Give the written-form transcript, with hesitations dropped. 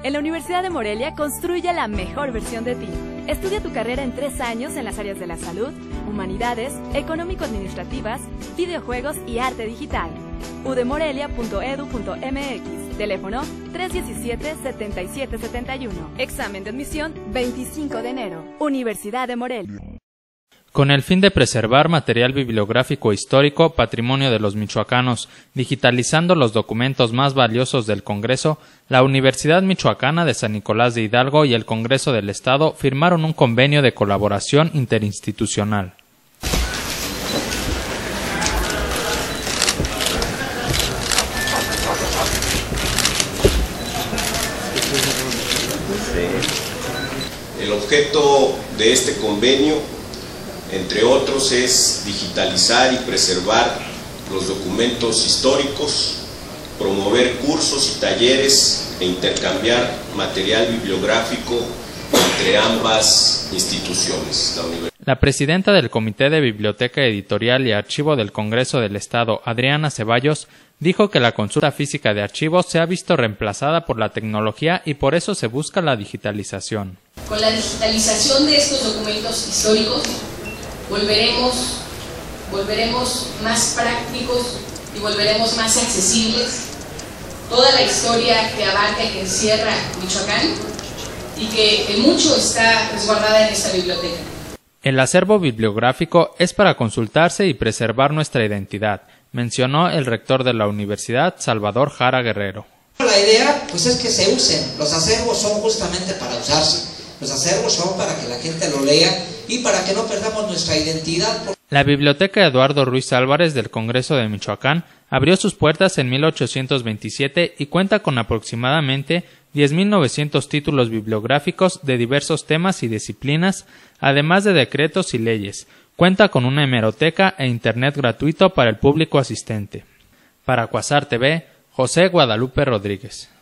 En la Universidad de Morelia construye la mejor versión de ti. Estudia tu carrera en 3 años en las áreas de la salud, humanidades, económico-administrativas, videojuegos y arte digital. udemorelia.edu.mx. Teléfono 317-7771. Examen de admisión 25 de enero. Universidad de Morelia. Con el fin de preservar material bibliográfico histórico, patrimonio de los michoacanos, digitalizando los documentos más valiosos del Congreso, la Universidad Michoacana de San Nicolás de Hidalgo y el Congreso del Estado firmaron un convenio de colaboración interinstitucional. El objeto de este convenio, entre otros, es digitalizar y preservar los documentos históricos, promover cursos y talleres e intercambiar material bibliográfico entre ambas instituciones. La presidenta del Comité de Biblioteca Editorial y Archivo del Congreso del Estado, Adriana Ceballos, dijo que la consulta física de archivos se ha visto reemplazada por la tecnología y por eso se busca la digitalización. Con la digitalización de estos documentos históricos, volveremos más prácticos y volveremos más accesibles toda la historia que abarca y que encierra Michoacán y que en mucho está resguardada en esta biblioteca. El acervo bibliográfico es para consultarse y preservar nuestra identidad, mencionó el rector de la universidad, Salvador Jara Guerrero. La idea pues es que se usen, los acervos son justamente para usarse. Los acervos son para que la gente lo lea y para que no perdamos nuestra identidad. La Biblioteca Eduardo Ruiz Álvarez del Congreso de Michoacán abrió sus puertas en 1827 y cuenta con aproximadamente 10.900 títulos bibliográficos de diversos temas y disciplinas, además de decretos y leyes. Cuenta con una hemeroteca e internet gratuito para el público asistente. Para Cuasar TV, José Guadalupe Rodríguez.